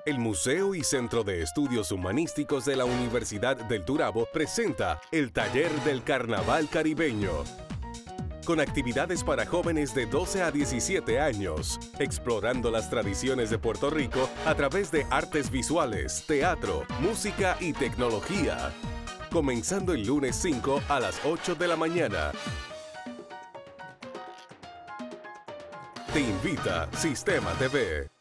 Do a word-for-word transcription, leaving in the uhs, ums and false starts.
El Museo y Centro de Estudios Humanísticos de la Universidad del Turabo presenta el Taller del Carnaval Caribeño, con actividades para jóvenes de doce a diecisiete años, explorando las tradiciones de Puerto Rico a través de artes visuales, teatro, música y tecnología. Comenzando el lunes cinco a las ocho de la mañana. Te invita Sistema T V.